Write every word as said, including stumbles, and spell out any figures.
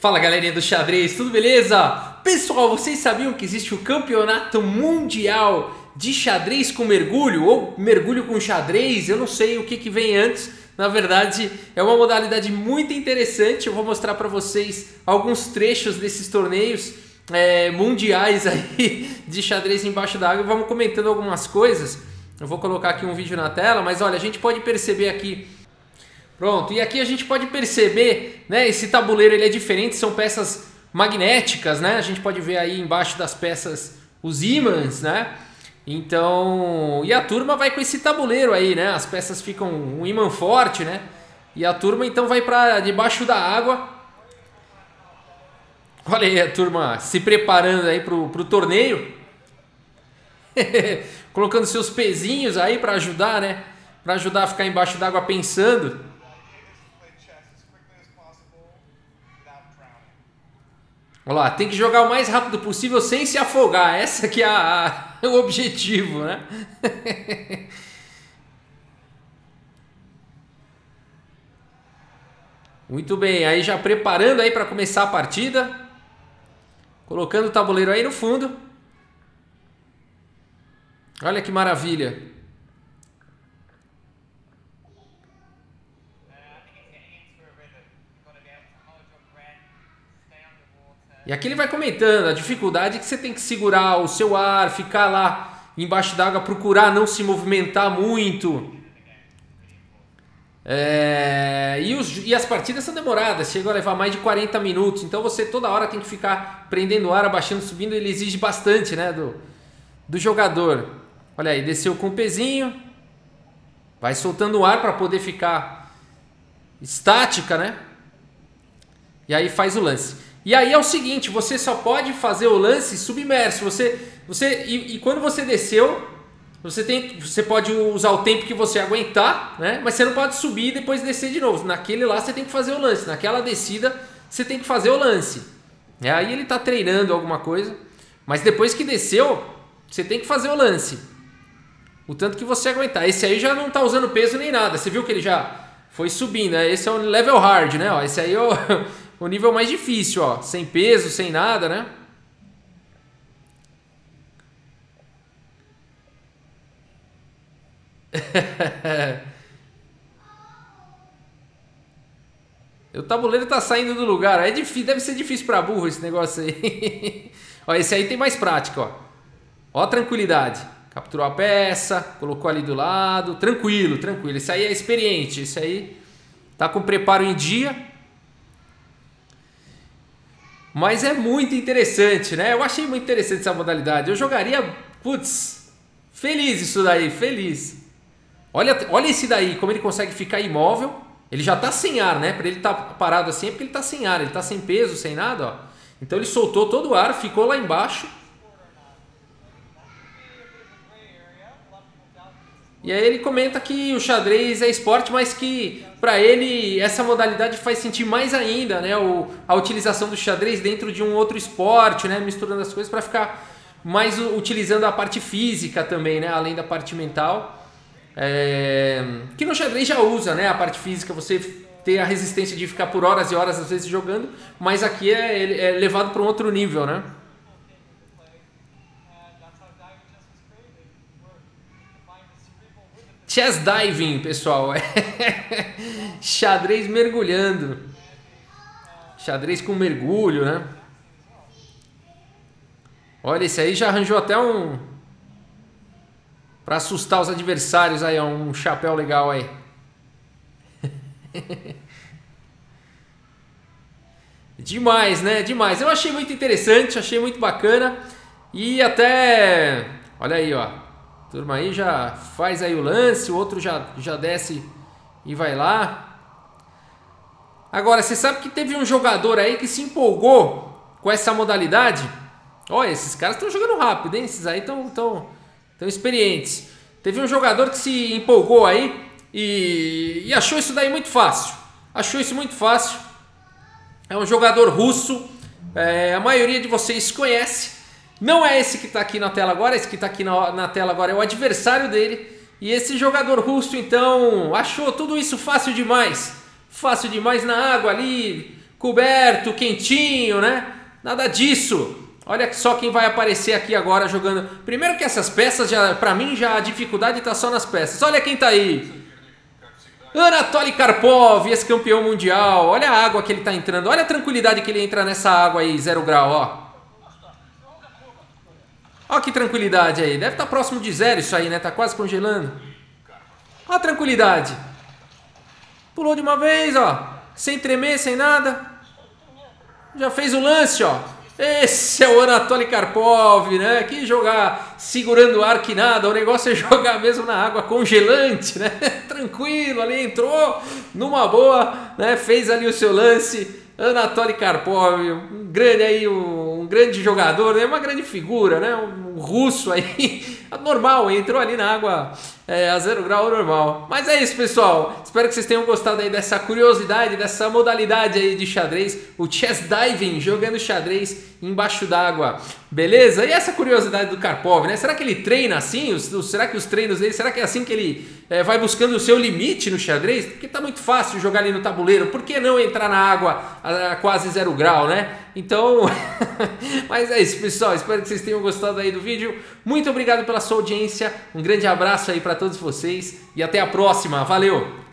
Fala galerinha do xadrez, tudo beleza? Pessoal, vocês sabiam que existe o campeonato mundial de xadrez com mergulho ou mergulho com xadrez? Eu não sei o que, que vem antes. Na verdade, é uma modalidade muito interessante. Eu vou mostrar para vocês alguns trechos desses torneios é, mundiais aí de xadrez embaixo d'água. Vamos comentando algumas coisas. Eu vou colocar aqui um vídeo na tela, mas olha, a gente pode perceber aqui. Pronto, e aqui a gente pode perceber, né, esse tabuleiro ele é diferente, são peças magnéticas, né? A gente pode ver aí embaixo das peças os ímãs, né? Então, e a turma vai com esse tabuleiro aí, né? As peças ficam um ímã forte, né? E a turma então vai para debaixo da água. Olha aí a turma se preparando aí pro, pro torneio. Colocando seus pezinhos aí para ajudar, né? Para ajudar a ficar embaixo d'água pensando. Olha lá, tem que jogar o mais rápido possível sem se afogar. Essa que é a, a, o objetivo, né? Muito bem, aí já preparando aí para começar a partida. Colocando o tabuleiro aí no fundo. Olha que maravilha. E aqui ele vai comentando a dificuldade que você tem que segurar o seu ar, ficar lá embaixo d'água, procurar não se movimentar muito. É... E, os... e as partidas são demoradas, chegam a levar mais de quarenta minutos. Então você toda hora tem que ficar prendendo o ar, abaixando, subindo. Ele exige bastante, né, do... do jogador. Olha aí, desceu com o pezinho. Vai soltando o ar para poder ficar estática, né? E aí faz o lance. E aí é o seguinte, você só pode fazer o lance submerso. Você, você, e, e quando você desceu, você, tem, você pode usar o tempo que você aguentar, né? Mas você não pode subir e depois descer de novo. Naquele lá você tem que fazer o lance. Naquela descida você tem que fazer o lance. E aí ele está treinando alguma coisa. Mas depois que desceu, você tem que fazer o lance. O tanto que você aguentar. Esse aí já não está usando peso nem nada. Você viu que ele já foi subindo, né? Esse é o level hard, né? Ó, esse aí é o... o nível mais difícil, ó, sem peso, sem nada, né? O tabuleiro tá saindo do lugar. É difícil, deve ser difícil para burro esse negócio aí. Ó, esse aí tem mais prática, ó. Ó a tranquilidade. Capturou a peça, colocou ali do lado, tranquilo, tranquilo. Esse aí é experiente, esse aí tá com preparo em dia. Mas é muito interessante, né? Eu achei muito interessante essa modalidade. Eu jogaria, putz, feliz isso daí, feliz. Olha, olha esse daí, como ele consegue ficar imóvel. Ele já tá sem ar, né? Para ele estar tá parado assim é porque ele tá sem ar, ele tá sem peso, sem nada, ó. Então ele soltou todo o ar, ficou lá embaixo. E aí ele comenta que o xadrez é esporte, mas que para ele essa modalidade faz sentir mais ainda, né, o, a utilização do xadrez dentro de um outro esporte, né, misturando as coisas para ficar mais utilizando a parte física também, né, além da parte mental. É, que no xadrez já usa, né, a parte física, você ter a resistência de ficar por horas e horas às vezes jogando, mas aqui é, é levado para um outro nível, né? Chess diving, pessoal. Xadrez mergulhando. Xadrez com mergulho, né? Olha, esse aí já arranjou até um... para assustar os adversários aí, um chapéu legal aí. Demais, né? Demais. Eu achei muito interessante, achei muito bacana. E até... olha aí, ó. Turma aí já faz aí o lance, o outro já, já desce e vai lá. Agora, você sabe que teve um jogador aí que se empolgou com essa modalidade? Olha, esses caras estão jogando rápido, hein? Esses aí estão tão, tão experientes. Teve um jogador que se empolgou aí e, e achou isso daí muito fácil. Achou isso muito fácil. É um jogador russo, é, a maioria de vocês conhece. Não é esse que está aqui na tela agora, esse que está aqui na, na tela agora é o adversário dele. E esse jogador russo, então, achou tudo isso fácil demais. Fácil demais na água ali, coberto, quentinho, né? Nada disso. Olha só quem vai aparecer aqui agora jogando. Primeiro que essas peças, já, pra mim, já a dificuldade tá só nas peças. Olha quem tá aí. Anatoly Karpov, esse campeão mundial. Olha a água que ele tá entrando. Olha a tranquilidade que ele entra nessa água aí, zero grau, ó. Olha que tranquilidade aí. Deve estar próximo de zero isso aí, né? Tá quase congelando. Olha a tranquilidade. Pulou de uma vez, ó. Sem tremer, sem nada. Já fez o lance, ó. Esse é o Anatoly Karpov, né? Que jogar segurando o ar que nada. O negócio é jogar mesmo na água congelante, né? Tranquilo, ali entrou numa boa, né? Fez ali o seu lance. Anatoly Karpov, um grande aí, um, um grande jogador, né? Uma grande figura, né? Um, um russo aí, normal, entrou ali na água é, a zero grau normal. Mas é isso, pessoal. Espero que vocês tenham gostado aí dessa curiosidade, dessa modalidade aí de xadrez, o chess diving, jogando xadrez embaixo d'água, beleza? E essa curiosidade do Karpov, né? Será que ele treina assim? Os, os, será que os treinos dele, será que é assim que ele é, vai buscando o seu limite no xadrez? Porque tá muito fácil jogar ali no tabuleiro, por que não entrar na água a, a quase zero grau, né? Então, mas é isso, pessoal. Espero que vocês tenham gostado aí do vídeo. Muito obrigado pela sua audiência. Um grande abraço aí para todos vocês e até a próxima. Valeu!